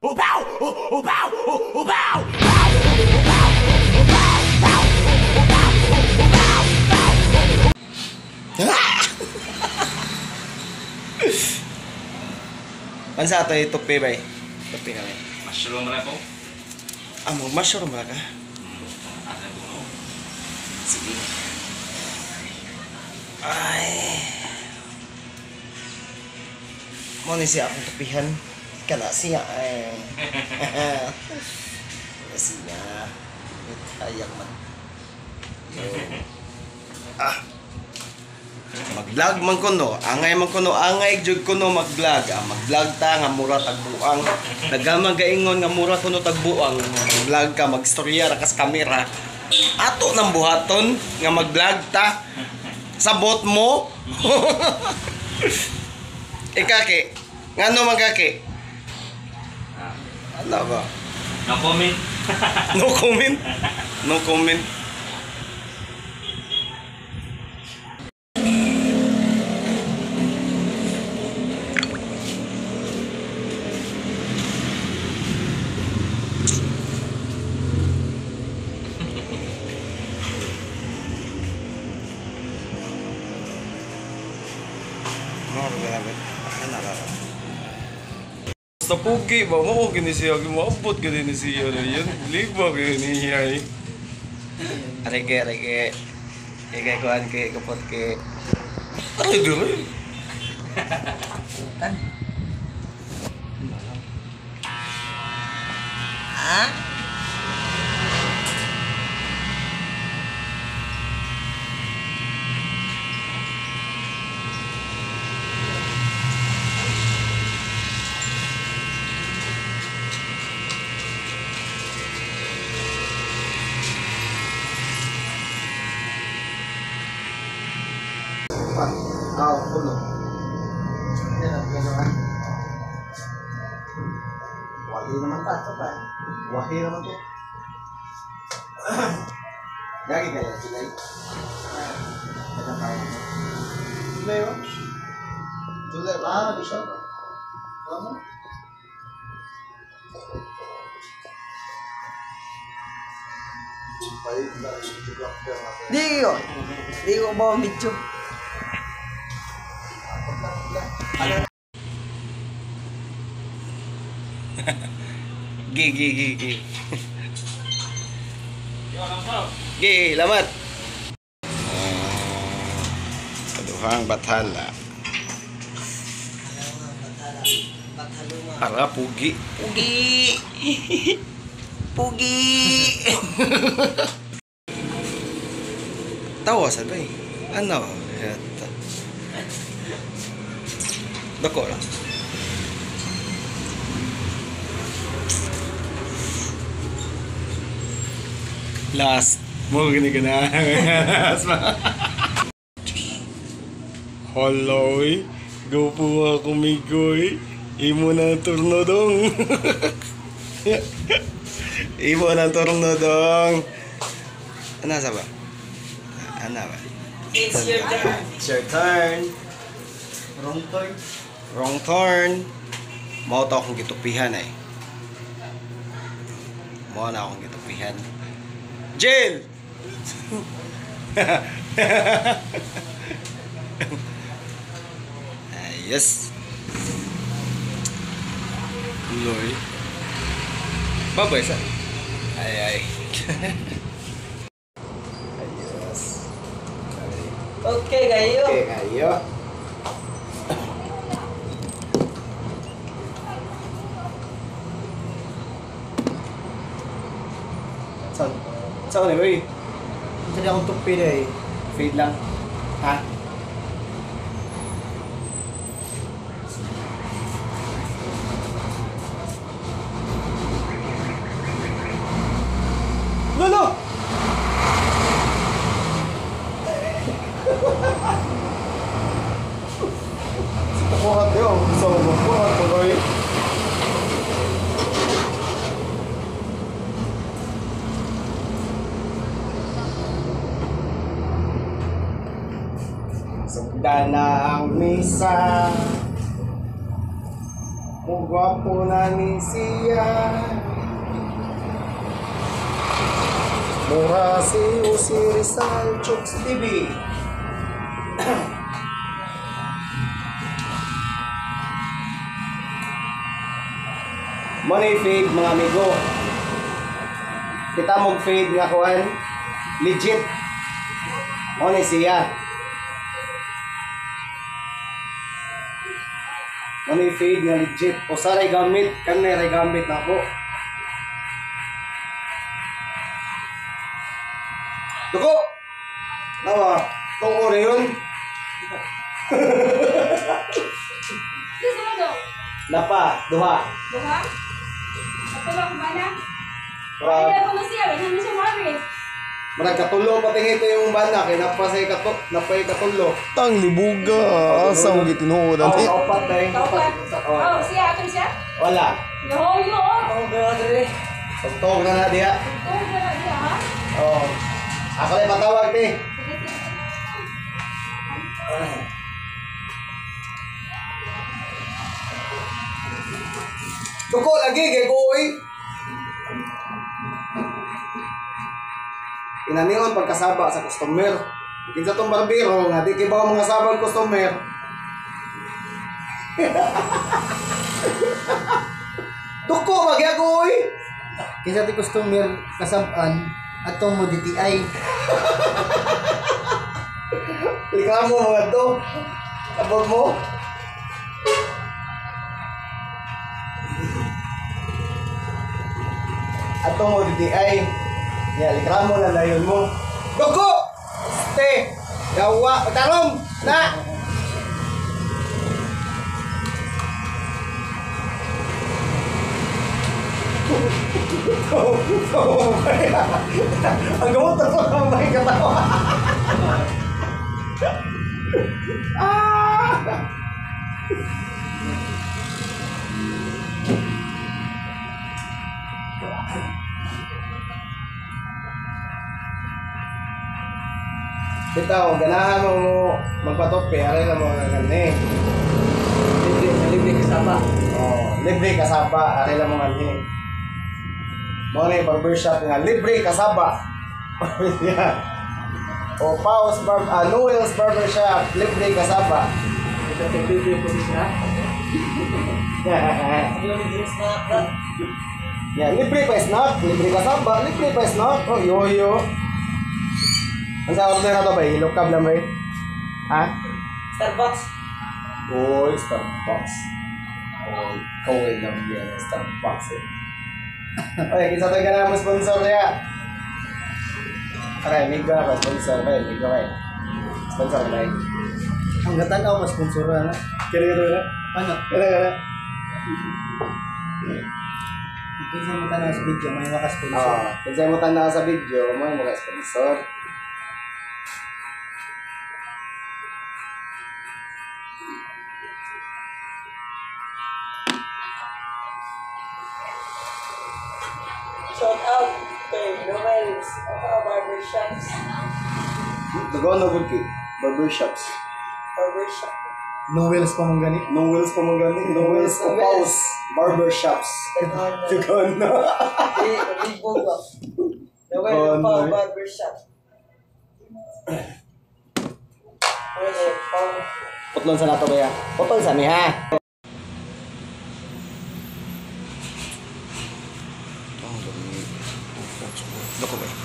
Pansa ito tupi ba? Tupi kami. Mushroom na po. Mushroom ba ka? Sige. Ay. Mo ni siya akong tupihan. Kana siya ay. Kana siya. Ayak man. Mag-vlog man kuno, angay man kuno, angay jud kuno mag-vlog. Mag-vlog ta nga mura tagbuang. Nagamang gaingon nga mura kuno tagbuang. Mag-vlog ka, mag-storya ra kas kamera. Ato nang buhaton nga mag-vlog ta. Sabot mo. Ikake. Ngano man kake? Ano ba? No comment. No comment. No comment. Sa pugi ba mo gini siya gimabot gini siya na yan liba gini niya areke kay kuan kay kapot kay ay duro puno. Wahi naman ta, ito pa. Wahi naman to. Gagi kaya sila eh. Kaya kaya. Sila yun? Sila yun? Di siya. Tama? Di ko ba video? Gi. Gi, lamat. Kaduhang bathala. Para pugi. Pugi. Tawa sa bay. Ano? Dako lang. Last. Mo gini ka na. Hello. Go po ako migoy. Imo na turno dong. Imo na turno dong. Ano sa ba? Ano ba? It's your turn. It's your turn. Wrong turn. Wrong turn. Mao to akong gitupihan eh. Mao na akong gitupihan. Jail! Yes. Loy. Babay sa. Ay. Ayos. Okay, kayo. Okay, kayo. Saan ka na, boy? Hindi akong tupi na eh. Fade lang. Ha? Lolo! Kukuhat yun. Gusto mo kukuhat ko, boy. Sugda na ang misa. Gwapo na ni siya. Mura si Usi Rizal Chooks TV. Money fade mga amigo. Kita mong fade nga kuan. Legit. Money siya. Money fade nga legit. O saray gamit. Kanay gamit na ako. Duko! Nawa, tungo na yun. Gusto mo daw? Napa, duha. Buha? Katulog ba na? Para Ay, ako na siya. Ganyan na siya mami. marag katulo pating ito yung bana kay napasay katulo. Tang libuga, asa mo gitinuodan eh. Opat na yung Kaupat. Oh. Oh, siya. Ato siya? Wala. Yahoyo, oh. Ang brother eh. Sugtog na diha. Oh, gana siya, ha? Oh. Ako lang patawag ni. Sige, sige. Duko lagi kay kuy. Inanion pagkasaba sa customer. Kinsa tong barbero nga di kay ba mga sabag customer. Duko magya kuy. Kisa ti customer kasab-an atong mo DTI. Ikaw mo mga to. Sabog mo. Ato mo diti ay. Ya, likramo na layon mo. Dugo! Ste! Gawa! Pagtarong! Na! Ang gamot na po ang may katawa. Ah! Bitaw, ganahan mo magpatope, aray na mo nga gani. Libre kasama. Oh, libre kasaba, aray na mo gani. Mo na yung barbershop nga, libre kasaba. Yeah. O Paus Noel's Barbershop, libre kasaba. Ito kay libre po siya. Yung libre na. Yeah, libre pa snack, libre kasaba, libre pa snack. Oh, yoyo. Ang sa order na to ba? Hilok kab lang ba? Ha? Starbucks. Uy, Starbucks. Uy, kaway lang yan, Starbucks eh. Oy, kinsa tayo ka na mo sponsor niya? Okay, may ka sponsor kayo, may ka kayo. Sponsor ka na Ang gatanaw mas sponsora na. Kira ka na? Ano? Kira ka na? Kinsa mo tanaw sa video may maka-sponsor. Oo, kinsa mo tanda sa video, may mga sponsor. Shout out kay Noel's Barbershops. Nagawa na good kid. Barbershops. Barbershop. No wheels pa mong gani. Noel's pa mo gani. Noel's o Paus. Barbershops. Nagawa na. Libog ba? Noel Gone, pa eh. Barbershop. Pwede, pang Putlon sa nato ba ya? Putol sa mi ha. Doko ba?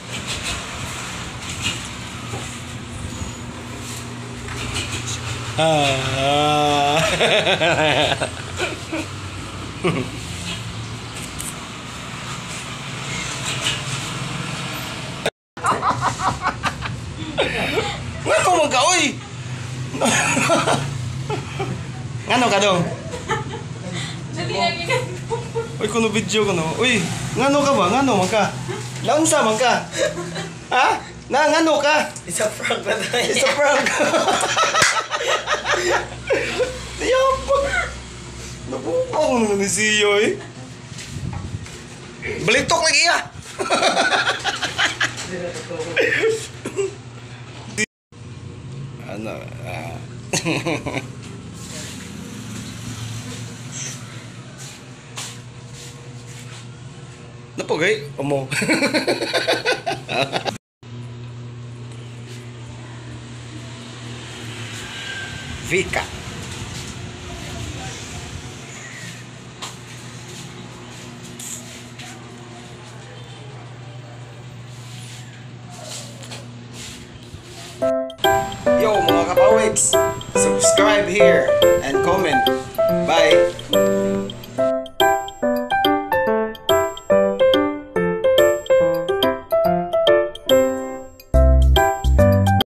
Ngano man ka oy? Ngano ka dong? Dali lagi ka. Uy, kuno video ko no. Uy, ngano ka ba? Ngano man ka? Naunsa man ka? Ha? Na ngano ka? isa prank na tayo. It's a prank. Yapag. Nabukaw na ni Siyo eh. Balitok lagi ya. Ano? Napagay, amo. Vika. Yo mga kapawigs, subscribe here and comment